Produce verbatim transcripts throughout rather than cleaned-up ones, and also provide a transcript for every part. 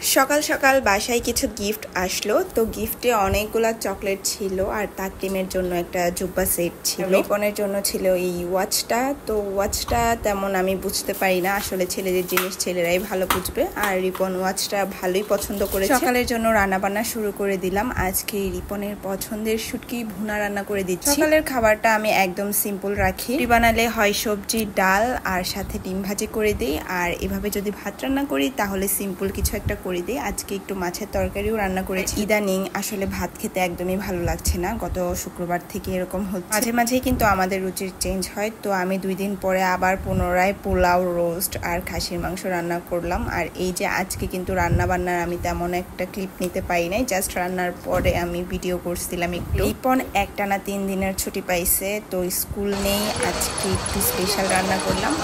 সকাল সকাল বাসায় কিছু গিফট আসলো, তো গিফটে অনেকগুলা চকলেট ছিল আর তাকরিমের জন্য একটা জুব্বা সেট ছিল। রিপনের জন্য ছিল এই ওয়াচটা। তো ওয়াচটা তেমন আমি বুঝতে পারি না, আসলে ছেলেদের জিনিস ছেলেরাই ভালো বুঝবে। আর রিপন ওয়াচটা ভালোই পছন্দ করে। সকালের জন্য রান্না বান্না শুরু করে দিলাম। আজকে রিপনের পছন্দের শুটকি ভুনা রান্না করে দিচ্ছি। সকালের খাবারটা আমি একদম সিম্পল রাখি। রুটি বানালে হয় সবজি, ডাল আর সাথে ডিম ভাজি করে দিই। আর এভাবে যদি ভাত রান্না করি তাহলে সিম্পল কিছু একটা করে দিই। আজকে একটু মাছের তরকারিও রান্না করেছি। ইদানিং আসলে ভাত খেতে একদমই ভালো লাগছে না, গত শুক্রবার থেকে এরকম হচ্ছে। মাঝে মাঝেই কিন্তু আমাদের রুচির চেঞ্জ হয়। তো আমি দুই দিন পরে আবার পুনরায় পোলাও, রোস্ট আর খাসির মাংস রান্না করলাম। আর এই যে আজকে কিন্তু রান্না বান্নার আমি তেমন একটা ক্লিপ নিতে পারি নাই, জাস্ট রান্নার পরে আমি ভিডিও করছিলাম একটু। রিপন একটানা তিন দিনের ছুটি পাইছে, তো স্কুল নেই, আজকে একটু স্পেশাল রান্না করলাম।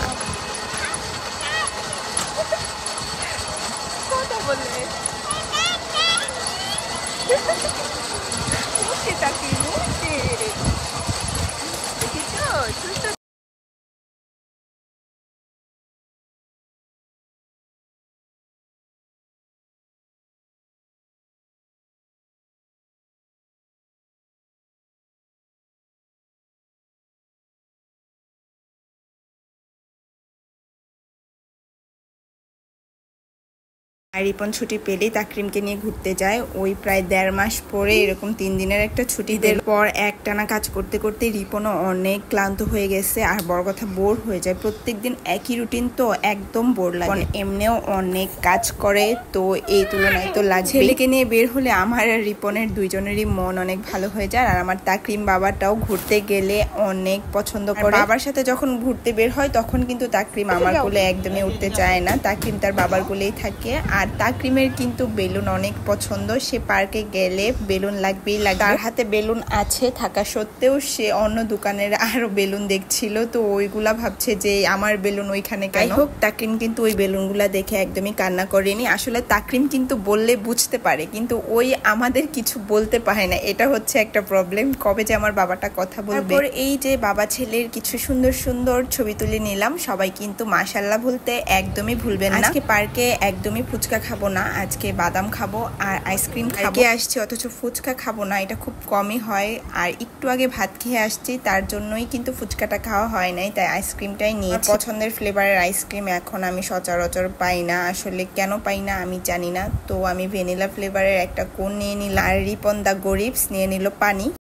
আর রিপন ছুটি পেলেই তাকরিমকে নিয়ে ঘুরতে যায়। ওই প্রায় দেড় মাস পরে এরকম তিন দিনের একটা ছুটি দেওয়ার পর একটানা কাজ করতে করতে রিপনও অনেক ক্লান্ত হয়ে গেছে। আর বড় কথা বোর হয়ে যায়, প্রত্যেকদিন একই রুটিন, তো একদম বোর লাগে। এমনিও অনেক কাজ করে, তো এই তুলনায় তো লাগে। ছেলেকে নিয়ে বের হলে আমার আর রিপনের দুইজনেরই মন অনেক ভালো হয়ে যায়। আর আমার তাকরিম বাবাটাও ঘুরতে গেলে অনেক পছন্দ করে। বাবার সাথে যখন ঘুরতে বের হয় তখন কিন্তু তাকরিম আমার কোলে একদমই উঠতে চায় না, তাকরিম তার বাবার কোলেই থাকে। আর তাকরিমের কিন্তু বেলুন অনেক পছন্দ, সে পার্কে গেলে বেলুন লাগবেই লাগবে। তার হাতে বেলুন আছে থাকা সত্ত্বেও সে অন্য দোকানের আরো বেলুন দেখছিল, তো ওইগুলা ভাবছে যে আমার বেলুন ওইখানে কেন। হোক, তাকরিম কিন্তু ওই বেলুনগুলা দেখে একদমই কান্না করেনি। আসলে তাকরিম কিন্তু বললে বুঝতে পারে, কিন্তু ওই আমাদের কিছু বলতে পারে না, এটা হচ্ছে একটা প্রবলেম। কবে যে আমার বাবাটা কথা বলবে। এই যে বাবা ছেলের কিছু সুন্দর সুন্দর ছবি তুলে নিলাম। সবাই কিন্তু মাশাআল্লাহ বলতে একদমই ভুলবেন না। আজকে পার্কে একদমই ফুচকা খাবো না, আজকে বাদাম খাবো আর আইসক্রিম খাবো। আসছি অথচ ফুচকা খাবো না, এটা খুব কমই হয়। আর একটু আগে ভাত খেয়ে আসছি, তার জন্যই কিন্তু ফুচকাটা খাওয়া হয় নাই, তাই আইসক্রিমটাই নিয়ে পছন্দের ফ্লেভারের আইসক্রিম এখন আমি সচরাচর পাই না, আসলে কেন পাই না আমি জানি না। তো আমি ভ্যানিলা ফ্লেভারের একটা কোন নিয়ে নিলাম। আর রিপন দা গরিবস নিয়ে নিল পানি।